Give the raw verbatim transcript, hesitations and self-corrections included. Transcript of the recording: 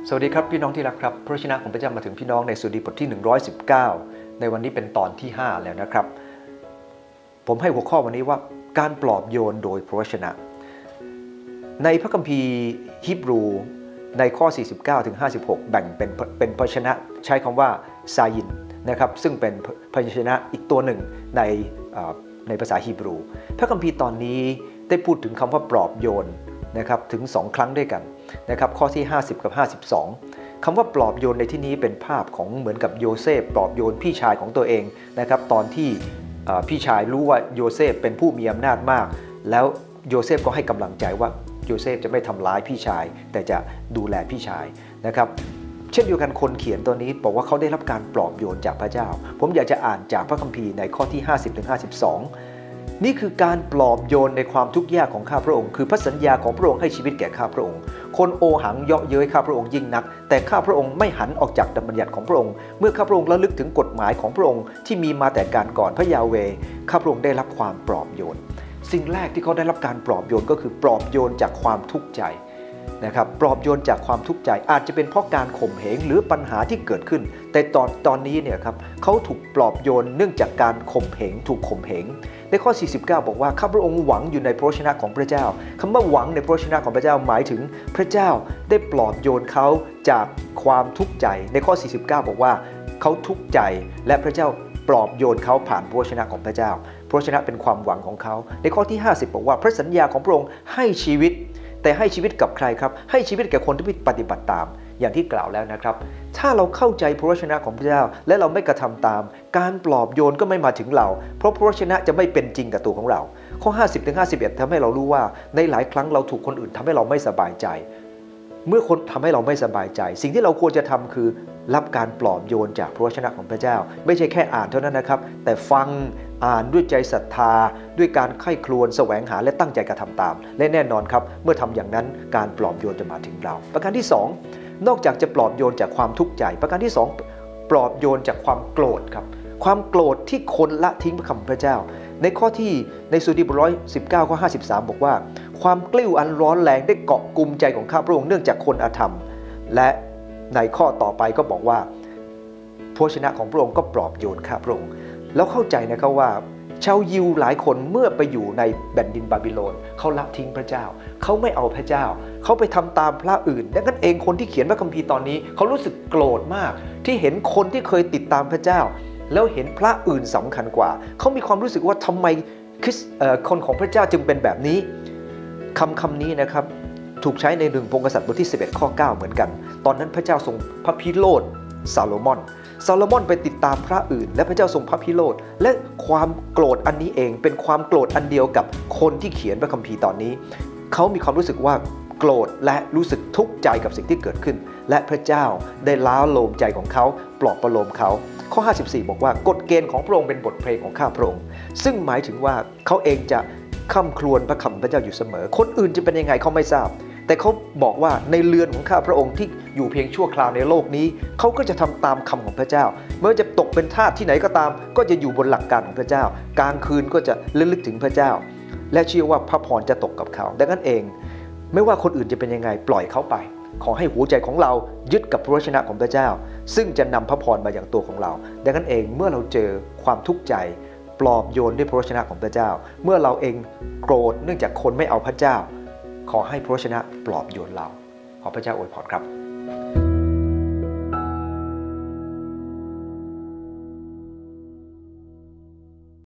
สวัสดีครับพี่น้องที่รักครับพระวจนะของพระเจ้ามาถึงพี่น้องในสดุดีบทที่หนึ่งร้อยสิบเก้าในวันนี้เป็นตอนที่ห้าแล้วนะครับผมให้หัวข้อวันนี้ว่าการปลอบโยนโดยพระวจนะในพระคัมภีร์ฮีบรูในข้อสี่สิบเก้าถึงห้าสิบหกแบ่งเป็นเป็นพยัญชนะใช้คำว่าซายินนะครับซึ่งเป็นพยัญชนะอีกตัวหนึ่งในในภาษาฮีบรูพระคัมภีร์ตอนนี้ได้พูดถึงคำว่าปลอบโยนนะครับถึงสองครั้งด้วยกันนะครับข้อที่ห้าสิบกับห้าสิบสองคำว่าปลอบโยนในที่นี้เป็นภาพของเหมือนกับโยเซฟปลอบโยนพี่ชายของตัวเองนะครับตอนที่พี่ชายรู้ว่าโยเซฟเป็นผู้มีอำนาจมากแล้วโยเซฟก็ให้กำลังใจว่าโยเซฟจะไม่ทำร้ายพี่ชายแต่จะดูแลพี่ชายนะครับเช่นเดียวกันคนเขียนตัวนี้บอกว่าเขาได้รับการปลอบโยนจากพระเจ้าผมอยากจะอ่านจากพระคัมภีร์ในข้อที่ห้าสิบถึงห้าสิบสองนี่คือการปลอบโยนในความทุกข์ยากของข้าพระองค์คือพระสัญญาของพระองค์ให้ชีวิตแก่ข้าพระองค์คนโอหังเยาะเย้ยข้าพระองค์ยิ่งนักแต่ข้าพระองค์ไม่หันออกจากบัญญัติของพระองค์เมื่อข้าพระองค์ระลึกถึงกฎหมายของพระองค์ที่มีมาแต่การก่อนพระยาเวห์ข้าพระองค์ได้รับความปลอบโยนสิ่งแรกที่เขาได้รับการปลอบโยนก็คือปลอบโยนจากความทุกข์ใจนะครับปลอบโยนจากความทุกข์ใจอาจจะเป็นเพราะการข่มเหงหรือปัญหาที่เกิดขึ้นแต่ตอนตอนนี้เนี่ยครับเขาถูกปลอบโยนเนื่องจากการข่มเหงถูกข่มเหงในข้อสี่สิบเก้าบอกว่าข้าพระองค์หวังอยู่ในพระวจนะของพระเจ้าคำว่าหวังในพระวจนะของพระเจ้าหมายถึงพระเจ้าได้ปลอบโยนเขาจากความทุกข์ใจในข้อสี่สิบเก้าบอกว่าเขาทุกข์ใจและพระเจ้าปลอบโยนเขาผ่านพระวจนะของพระเจ้าพระวจนะเป็นความหวังของเขาในข้อที่ห้าสิบบอกว่าพระสัญญาของพระองค์ให้ชีวิตแต่ให้ชีวิตกับใครครับให้ชีวิตแก่คนที่ปฏิบัติตามอย่างที่กล่าวแล้วนะครับถ้าเราเข้าใจพระวจนะของพระเจ้าและเราไม่กระทำตามการปลอบโยนก็ไม่มาถึงเราเพราะพระวจนะจะไม่เป็นจริงกับตัวของเราข้อห้าสิบถึงห้าสิบเอ็ดทำให้เรารู้ว่าในหลายครั้งเราถูกคนอื่นทำให้เราไม่สบายใจเมื่อคนทำให้เราไม่สบายใจสิ่งที่เราควรจะทำคือรับการปลอบโยนจากพระวจนะของพระเจ้าไม่ใช่แค่อ่านเท่านั้นนะครับแต่ฟังอ่านด้วยใจศรัทธาด้วยการไข้ครวญแสวงหาและตั้งใจกระทำตามและแน่นอนครับเมื่อทำอย่างนั้นการปลอบโยนจะมาถึงเราประการที่สองนอกจากจะปลอบโยนจากความทุกข์ใจประการที่สองปลอบโยนจากความโกรธครับความโกรธที่คนละทิ้งพระคำพระเจ้าในข้อที่ในสดุดีบทร้อยสิบเก้าข้อห้าสิบสามบอกว่าความกลิ้วอันร้อนแรงได้เกาะกุมใจของข้าพระองค์เนื่องจากคนอธรรมและในข้อต่อไปก็บอกว่าพระวจนะของพระองค์ก็ปลอบโยนข้าพระองค์แล้วเข้าใจนะครับว่าชาวยิวหลายคนเมื่อไปอยู่ในแผ่นดินบาบิโลนเขาละทิ้งพระเจ้าเขาไม่เอาพระเจ้าเขาไปทำตามพระอื่นดังนั้นเองคนที่เขียนพระคัมภีร์ตอนนี้เขารู้สึกโกรธมากที่เห็นคนที่เคยติดตามพระเจ้าแล้วเห็นพระอื่นสำคัญกว่าเขามีความรู้สึกว่าทำไมคริสคนของพระเจ้าจึงเป็นแบบนี้คำคำนี้นะครับถูกใช้ในหนึ่งพงศ์กษัตริย์บทที่สิบเอ็ดข้อเก้าเหมือนกันตอนนั้นพระเจ้าทรงพระพิโรธซาโลมอนซาโลมอนไปติดตามพระอื่นและพระเจ้าทรงพระพิโรธและความโกรธอันนี้เองเป็นความโกรธอันเดียวกับคนที่เขียนพระคัมภีร์ตอนนี้เขามีความรู้สึกว่าโกรธและรู้สึกทุกข์ใจกับสิ่งที่เกิดขึ้นและพระเจ้าได้ล้าโลมใจของเขาปลอบประโลมเขาข้อห้าสิบสี่บอกว่ากฎเกณฑ์ของพระองค์เป็นบทเพลงของข้าพระองค์ซึ่งหมายถึงว่าเขาเองจะค่ำครวญพระคำพระเจ้าอยู่เสมอคนอื่นจะเป็นยังไงเขาไม่ทราบแต่เขาบอกว่าในเรือนของข้าพระองค์ที่อยู่เพียงชั่วคราวในโลกนี้เขาก็จะทำตามคำของพระเจ้าเมื่อจะตกเป็นทาสที่ไหนก็ตามก็จะอยู่บนหลักการของพระเจ้ากลางคืนก็จะระลึกถึงพระเจ้าและเชื่อว่าพระพรจะตกกับเขาดังนั้นเองไม่ว่าคนอื่นจะเป็นยังไงปล่อยเขาไปขอให้หัวใจของเรายึดกับพระวจนะของพระเจ้าซึ่งจะนำพระพรมาอย่างตัวของเราดังนั้นเองเมื่อเราเจอความทุกข์ใจปลอบโยนด้วยพระวจนะของพระเจ้าเมื่อเราเองโกรธเนื่องจากคนไม่เอาพระเจ้าขอให้พระวจนะปลอบโยนเราขอพระเจ้าอวยพรครับ